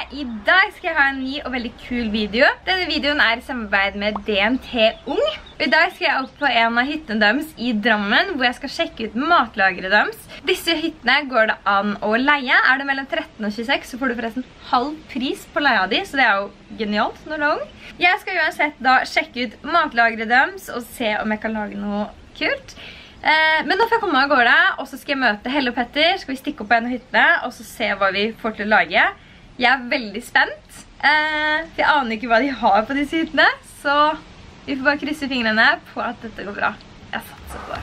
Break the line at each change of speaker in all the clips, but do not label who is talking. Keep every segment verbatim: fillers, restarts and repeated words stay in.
I dag skal jeg ha en ny og veldig kul video. Denne videoen er i samarbeid med D N T Ung. I dag skal jeg opp på en av hyttene deres i Drammen, hvor jeg skal sjekke ut matlageret deres. Disse hyttene går det an å leie. Er det mellom tretten og tjueseks, så får du forresten halv pris på leia di, så det er jo genialt når du er ung. Jeg skal uansett da sjekke ut matlageret deres og se om jeg kan lage noe kult. Eh, men nå får jeg komme av gårde, og så skal jeg møte Helle og Petter, skal vi stikke opp på en av hyttene, og så se hva vi får til å lage. Jeg er veldig spent, eh, for jeg aner ikke hva de har på disse hyttene, så vi får bare krysse fingrene på at dette går bra. Jeg satser på det.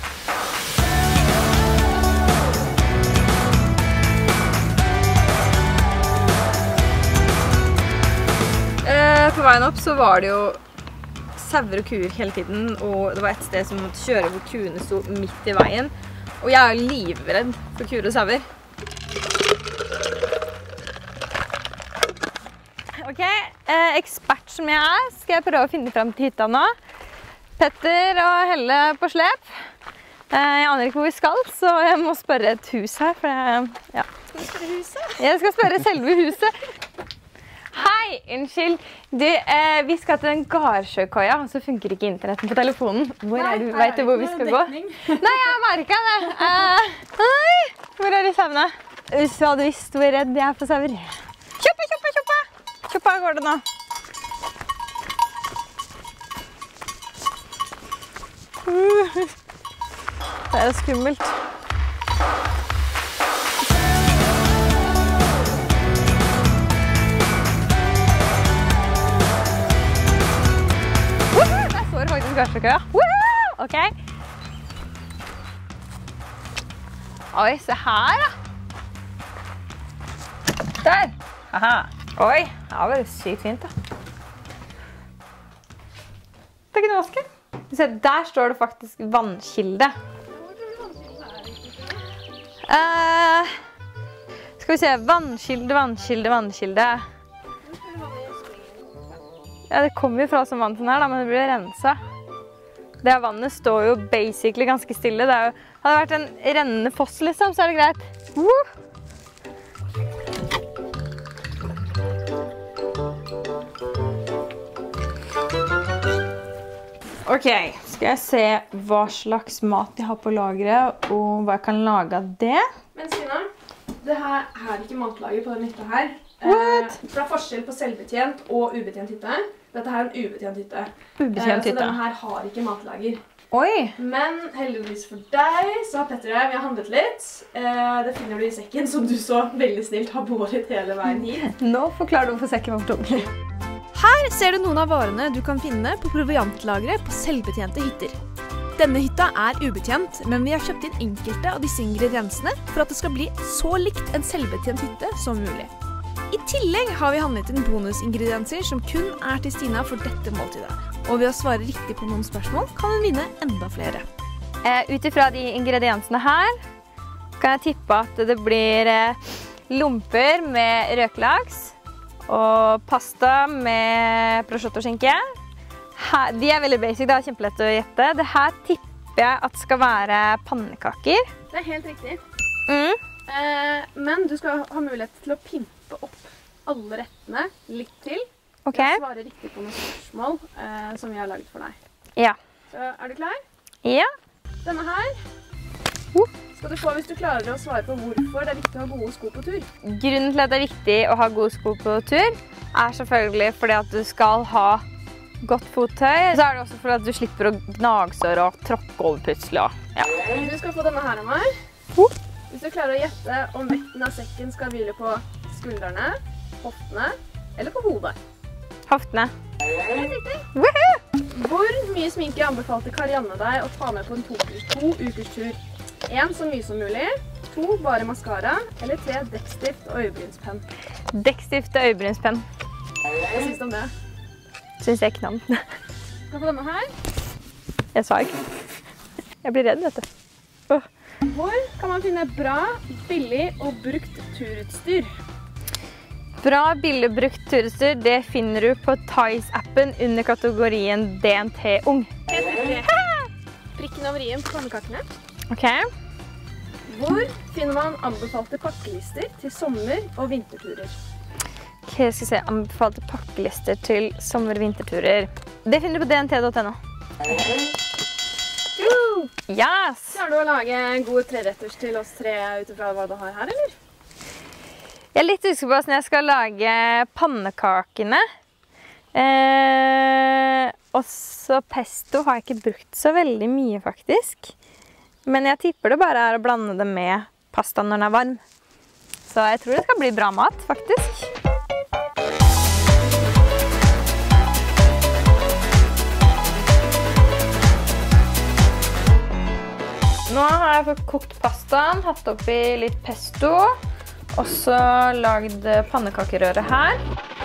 Eh, på veien opp så var det jo sauer og kuer hele tiden, og det var et sted som måtte kjøre hvor kuene sto midt i veien. Og jeg er livredd for kuer og sauer. Ok, eh, ekspert som jeg er, skal jeg prøve å finne frem til hytta nå. Petter og Helle på slep. Eh, jeg aner ikke hvor vi skal, så jeg må spørre et hus her, for jeg, ja. Skal du spørre huset? Jeg skal spørre selve huset. Hei, unnskyld. Du, eh, vi skal til den Garsjøkoia, og så funker ikke internetten på telefonen. Hvor Nei, er du? Vet du hvor vi skal gå? Nei, jeg har merket det. Eh, hei, hvor er de sauene? Hvis du hadde visst hvor redd jeg er for sauer. Kjoppa, kjoppa, kjoppa. Kjoppa går det nå. Uh, det er skummelt. Faktisk Garsjøkoia. Ok. Oi, se her da. Der. Aha. Oi, det var veldig sykt fint da. Det er ikke noe vaske. Se, der står det faktisk vannkilde. Uh, skal vi se, vannkilde, vannkilde, vannkilde. Ja, det kommer jo fra som vann sånn her da, men det blir renset. Det her vannet står jo basically ganske stille. Det er jo, hadde det vært en rennende foss liksom, så er det greit. Woo! Ok, skal jeg se hva slags mat de har på lageret, og hva jeg kan lage av det.
Men Stina, det her er ikke matlager på den hytta her.
What?
Eh, det er forskjell på selvbetjent og ubetjent hytte. Dette her er en ubetjent hytte.
Ubetjent
eh, så
hytte.
denne her har ikke matlager.
Oi!
Men heldigvis for deg, så har Petter og jeg, vi har handlet litt. Eh, det finner du i sekken, som du så veldig snilt har båret hele veien hit.
Nå forklarer du hvorfor sekken var for tung.
Her ser du noen av varene du kan finne på proviantlageret på selvbetjente hytter. Denne hytta er ubetjent, men vi har kjøpt inn enkelte av disse ingrediensene for at det skal bli så likt en selvbetjent hytte som mulig. I tillegg har vi handlet inn bonusingredienser som kun er til Stina for dette måltidet. Og ved å svare riktig på noen spørsmål kan hun vinne enda flere.
Eh, Utifra de ingrediensene her kan jeg tippe at det blir eh, lomper med røkelaks og pasta med prosciutto-skinke. Her, de er veldig basic, det er kjempelett å gjette. Det her tipper jeg at skal være pannekaker.
Det er helt riktig.
Mm.
Eh, men du skal ha mulighet til å pimpe opp alle rettene litt til.
Ok.
Jeg svarer riktig på noen spørsmål eh, som vi har laget for deg.
Ja.
Så er du klar?
Ja.
Denne her
Uh.
skal du få hvis du klarer å svare på hvorfor det er viktig å ha gode sko på tur.
Grunnen til at det er viktig å ha gode sko på tur er selvfølgelig fordi at du skal ha godt fottøy. Så er det også fordi at du slipper å gnagsår og tråkke over plutselig. Ja.
Du skal få denne her av meg.
Uh.
Hvis du klarer å gjette om vekten av sekken skal hvile på skuldrene, hoftene eller på hodet.
Hoftene.
Helt riktig.
Woohoo!
Hvor mye sminke anbefalte Karianne deg å ta med på en to, to ukers tur? En, så mye som mulig. To, bare mascara. Eller tre, dekkstift og øyebrynspenn.
Dekkstift og øyebrynspenn.
Hva synes du om det?
Synes jeg ikke noe om.
Skal få denne her.
Jeg sa ikke. Jeg blir redd, vet du. Oh.
Hvor kan man finne bra, billig og brukt turutstyr?
Bra, billig og brukt turutstyr, det finner du på Tice-appen under kategorien D N T Ung.
Helt riktig. Prikken over i-en på pannekakene.
Ok.
Hvor finner man anbefalte pakkelister til sommer- og vinterturer?
Ok, jeg skal se anbefalte pakkelister til sommer- og vinterturer. Det finner du på d n t punktum n o. Yes!
Klarer du å lage gode treretters til oss tre utifra hva du har her, eller?
Jeg er litt usikker på hvordan jeg skal lage pannekakene. Eh, også pesto har jeg ikke brukt så veldig mye, faktisk. Men jeg tipper det bare er å blande det med pasta når den er varm. Så jeg tror det skal bli bra mat, faktisk. Nå har jeg fått kokt pastaen, hatt oppi litt pesto, og så lagd pannekakerøret her.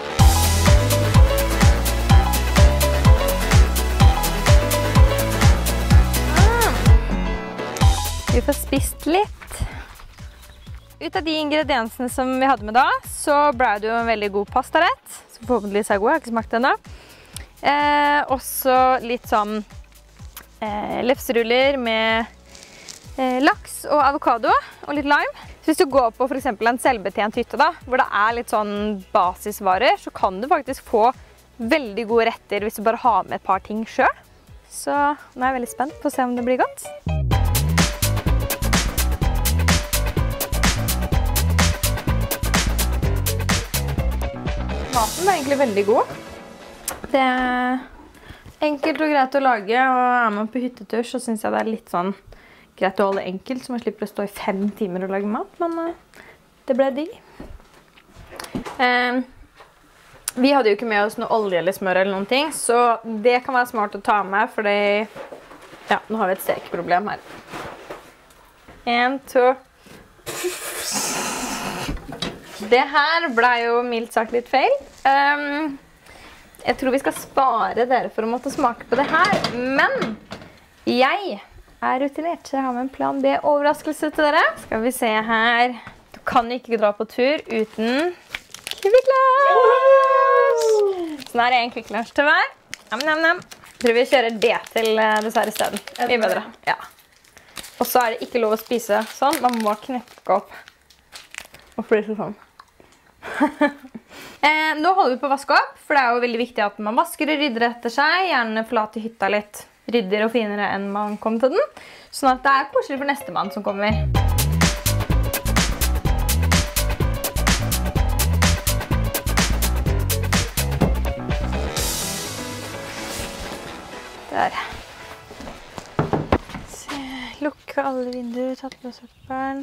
Ah. Vi får spist litt. Ut av de ingrediensene som vi hadde med da, så ble det jo en veldig god pastarett, som forhåpentligvis er god, jeg har ikke smakt den da. Eh, også litt sånn eh, lefseruller med laks og avokado og litt lime. Så hvis du går på for eksempel en selvbetjent hytte da, hvor det er litt sånn basisvarer, så kan du faktisk få veldig gode retter hvis du bare har med et par ting selv. Så nå er jeg veldig spent på å se om det blir godt. Maten er egentlig veldig god. Det er enkelt og greit å lage, og er man på hyttetur så synes jeg det er litt sånn greit å holde enkelt, så man slipper å stå i fem timer og lage mat, men uh, det ble digg. Uh, vi hadde jo ikke med oss noe olje eller smør eller noen ting, så det kan være smart å ta med, fordi ja, nå har vi et stekeproblem her. En, to. Det her ble jo mildt sagt litt feil. Um, jeg tror vi skal spare dere for å måtte smake på det her, men jeg er rutinert, så jeg har med en plan B-overraskelse til dere. Skal vi se her. Du kan ikke dra på tur uten Kvikk Lunsj! Sånn er det en Kvikk Lunsj til hver. Nam, nam, nam. Jeg tror vi kjører det til dessert i stedet. Mye bedre. Ja. Og så er det ikke lov å spise sånn. Man må knekke opp og flyse sånn. eh, nå holder vi på å vaske opp, for det er jo veldig viktig at man vasker og rydder etter seg. Gjerne forlater hytta litt ryddigere og finere enn man kom til den. Sånn at det er koselig for neste mann som kommer. Der. Se, lukke alle vinduer, tatt med søppelen.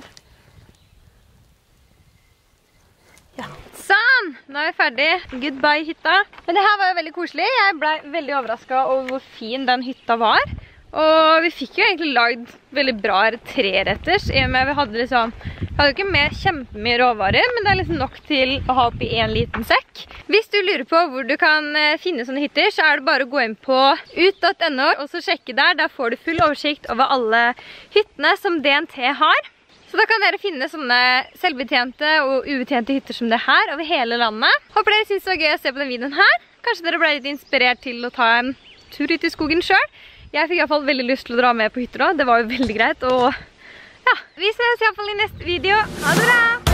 Ja. Sånn! Nå er vi ferdig. Goodbye hytta. Men det her var jo veldig koselig. Jeg ble veldig overrasket over hvor fin den hytta var. Og vi fikk jo egentlig lagd veldig bra treretters. I og med vi hadde liksom, vi hadde jo ikke med kjempemye råvarer, men det er liksom nok til å ha oppi en liten sekk. Hvis du lurer på hvor du kan finne sånne hytter, så er det bare å gå inn på ut punktum n o og så sjekke der. Der får du full oversikt over alle hyttene som D N T har. Så da kan dere finne sånne selvbetjente og ubetjente hytter som det her over hele landet. Håper dere synes det var gøy å se på den videoen her. Kanskje dere ble litt inspirert til å ta en tur ut i skogen selv. Jeg fikk i hvert fall veldig lyst til å dra med på hytter også. Det var jo veldig greit. Og ja, vi ses i hvert fall i neste video. Ha det bra!